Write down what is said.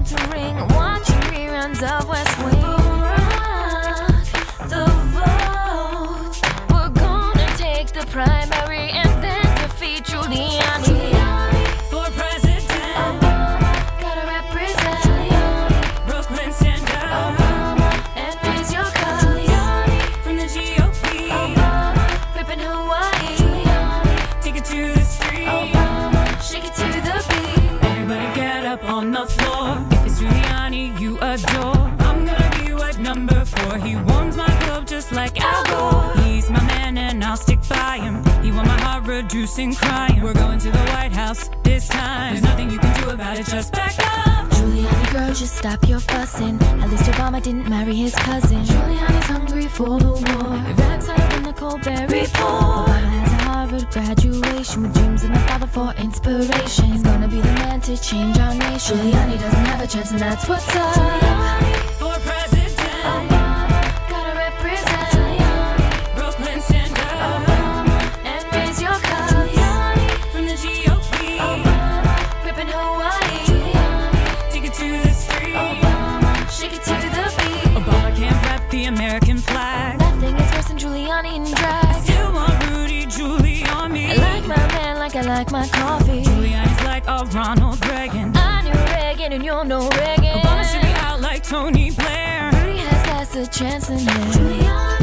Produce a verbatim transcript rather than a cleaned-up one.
to ring, watching reruns of West Wing. Rock the vote. We're gonna take the primary and then defeat Giuliani. Giuliani for president. Obama, gotta represent. Giuliani, Brooklyn, stand up. Obama, and raise your cup. Giuliani From the G O P. Obama, ripping Hawaii. Giuliani, Take it to the street. Obama, shake it to the beat. Everybody get up on the floor. If it's Giuliani you adore, I'm gonna be what number four. He warms my globe just like Al Gore. He's my man and I'll stick by him. He won my heart reducing crime. We're going to the White House this time. There's nothing you can do about it, just back up. Giuliani girl, just stop your fussing. At least Obama didn't marry his cousin. Giuliani's hungry for the war. Iraq's out in the Colbert Report. Obama has a Harvard graduation with dreams of my father for inspiration. He's gonna be the man to change our nation. Giuliani doesn't have a chance and that's what's up. Giuliani For president. Obama, gotta represent. Giuliani Brooklyn, stand up. Obama, and raise your cup. Giuliani From the G O P. Obama, ripping Hawaii. Giuliani Take it to the street. Obama, shake it to the beat. Obama can't rep the American flag. Nothing is worse than Giuliani in drag. Still want Rudy Giuliani. I like my man like I like my coffee. Giuliani's like a Ronald Reagan. I knew Reagan and you're no Reagan. Obama should be out like Tony Blair. Rudy has less a chance than him. Giuliani